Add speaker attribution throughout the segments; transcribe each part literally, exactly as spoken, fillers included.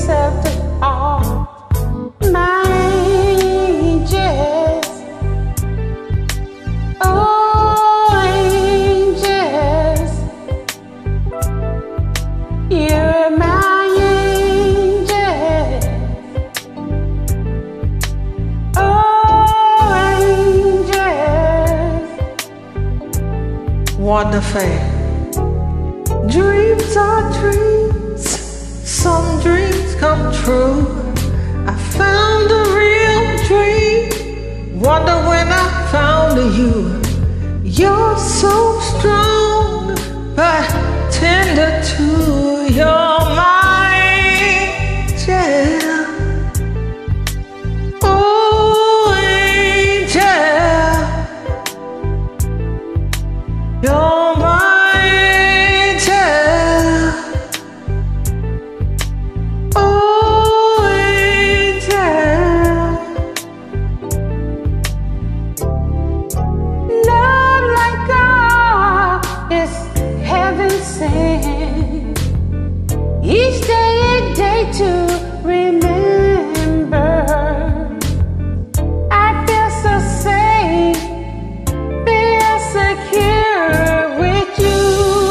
Speaker 1: piece of the heart. My angels, oh angels, you're my angels, oh angels.
Speaker 2: Wonderful. Dreams are dreams, some dreams come true. I found a real dream, wonder when I found you. You're so strong, but tender too. You're my angel, oh angel. You're my
Speaker 1: each day a day to remember. I feel so safe, feel secure with you,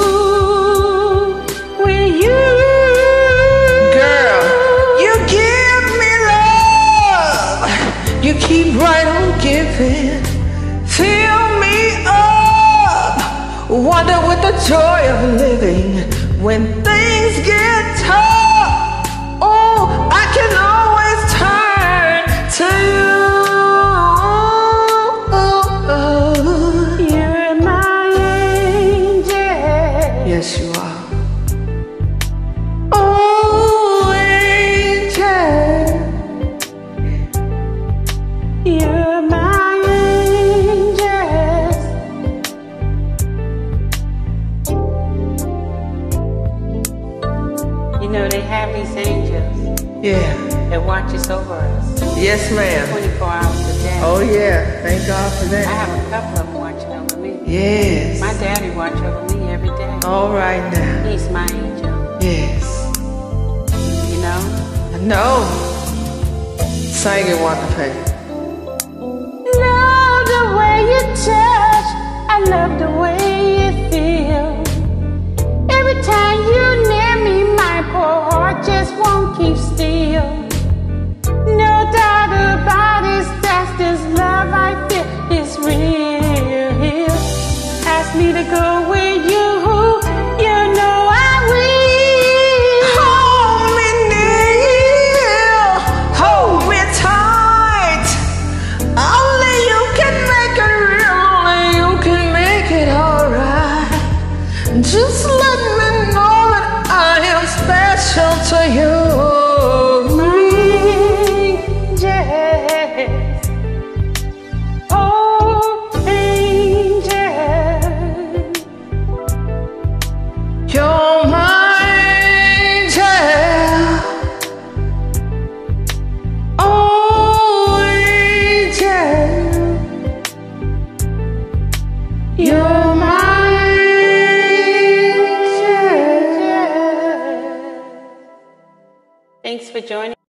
Speaker 1: with you.
Speaker 2: Girl, you give me love, you keep right on giving. Fill me up, wonder with the joy of living. When things get tough, oh, I can always turn to you.
Speaker 1: You're my angel.
Speaker 2: Yes, you are. Oh, angel.
Speaker 1: You're my angel. You know, they have these angels.
Speaker 2: Yeah.
Speaker 1: That watches over us.
Speaker 2: Yes, ma'am.
Speaker 1: twenty-four hours a day.
Speaker 2: Oh, yeah. Thank God for that.
Speaker 1: I have a couple of them watching over me.
Speaker 2: Yes.
Speaker 1: My daddy watches over me every day.
Speaker 2: All right now.
Speaker 1: He's my angel.
Speaker 2: Yes.
Speaker 1: You know?
Speaker 2: I know. Sing it, Wonderful.
Speaker 1: Love the way you touch. I love the way you feel. Every time you near me, my poor heart just won't keep still. No doubt about it, that's this love I feel is real. Ask me to go with you, you know I will.
Speaker 2: Hold me near, hold me tight. Only you can make it real, only you can make it alright. Just let me know that I am special to you. You're my angel, oh angel. You're my angel.
Speaker 1: Thanks for joining.